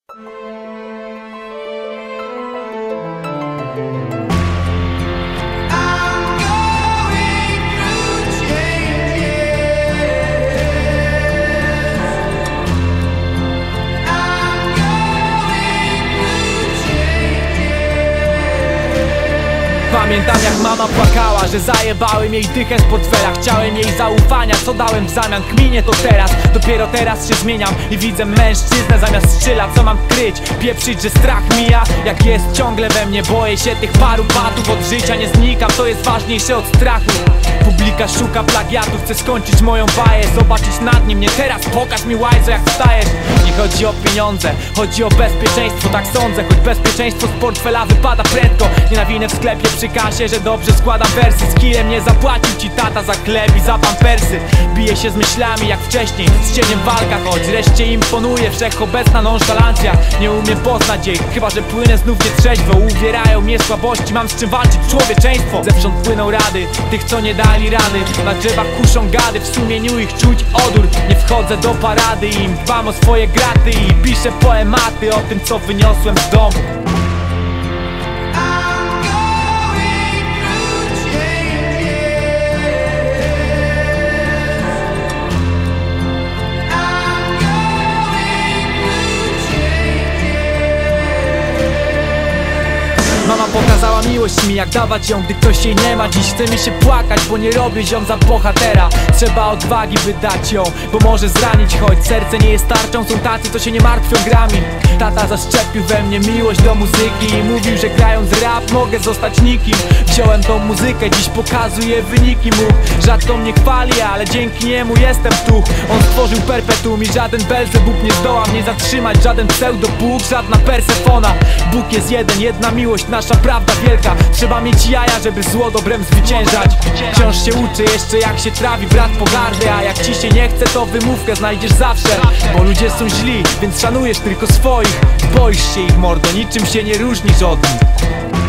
Pamiętam jak mama płakała, że zajebałem jej dychę z portfela. Chciałem jej zaufania, co dałem w zamian, kminie to teraz. Dopiero teraz się zmieniam i widzę mężczyznę zamiast szczyla. Co mam kryć? Pieprzyć, że strach mija? Jak jest ciągle we mnie, boję się tych paru patów. Od życia nie znikam, to jest ważniejsze od strachu. Publika szuka plagiatu, chce skończyć moją baję. Zobaczyć na dnie mnie teraz, pokaż mi łajzo jak wstajesz. Nie chodzi o pieniądze, chodzi o bezpieczeństwo, tak sądzę. Choć bezpieczeństwo z portfela wypada prędko. Nie nawinę w sklepie przy kasie, że dobrze składam wersy. Z kilem nie zapłacił ci tata za chleb i za pampersy. Biję się z myślami jak wcześniej, z cieniem walka. Choć reszcie imponuje wszechobecna nonszalancja. Nie umiem poznać jej, chyba że płynę znów nietrzeźwo. Uwierają mnie słabości, mam z czym walczyć człowieczeństwo. Zewsząd płyną rady tych, co nie dali rady. Na drzewach kuszą gady, w sumieniu ich czuć odór. Nie wchodzę do parady, im dbam o swoje graty. I piszę poematy o tym, co wyniosłem z domu. Mama pokazała miłość mi, jak dawać ją, gdy ktoś jej nie ma. Dziś chce mi się płakać, bo nie robię ziom za bohatera. Trzeba odwagi, by dać ją, bo może zranić. Choć serce nie jest tarczą, są tacy, co się nie martwią grami. Tata zaszczepił we mnie miłość do muzyki i mówił, że grając rap mogę zostać nikim. Wziąłem tą muzykę, dziś pokazuję wyniki mu. Rzadko mnie chwali, ale dzięki niemu jestem tu. On stworzył perpetuum i żaden Belzebub nie zdoła mnie zatrzymać. Żaden pseudobóg, żadna Persefona. Bóg jest jeden, jedna miłość, nasza prawda wielka. Trzeba mieć jaja, żeby zło dobrem zwyciężać. Wciąż się uczę jeszcze jak się trawi brat pogardy. A jak ci się nie chce, to wymówkę znajdziesz zawsze. Bo ludzie są źli, więc szanujesz tylko swoich. Boisz się ich, mordo, niczym się nie różnisz od nich.